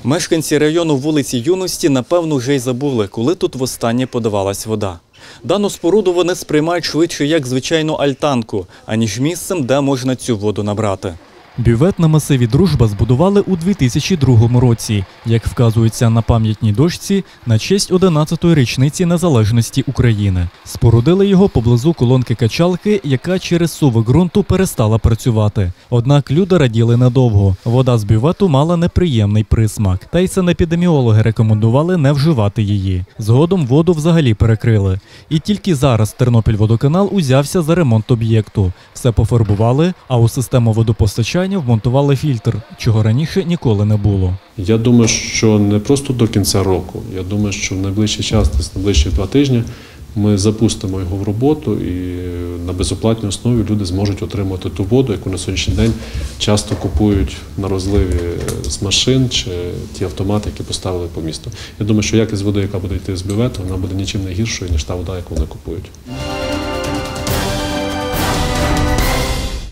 Мешканці району вулиці Юності, напевно, вже й забули, коли тут востаннє подавалась вода. Дану споруду вони сприймають швидше як звичайну альтанку, аніж місцем, де можна цю воду набрати. Бювет на масиві «Дружба» збудували у 2002 році, як вказується на пам'ятній дошці, на честь 11-ї річниці незалежності України. Спорудили його поблизу колонки качалки, яка через суви ґрунту перестала працювати. Однак люди раділи недовго. Вода з бювету мала неприємний присмак. Та й санепідеміологи рекомендували не вживати її. Згодом воду взагалі перекрили. І тільки зараз Тернопільводоканал узявся за ремонт об'єкту. Все пофарбували, а у систему водопостачання вмонтували фільтр, чого раніше ніколи не було. Я думаю, що не просто до кінця року. Я думаю, що в найближчий час, десь найближчі 2 тижні, ми запустимо його в роботу і на безоплатній основі люди зможуть отримати ту воду, яку на сьогоднішній день часто купують на розливі з машин чи ті автомати, які поставили по місту. Я думаю, що якість води, яка буде йти з бювету, вона буде нічим не гіршою, ніж та вода, яку вони купують.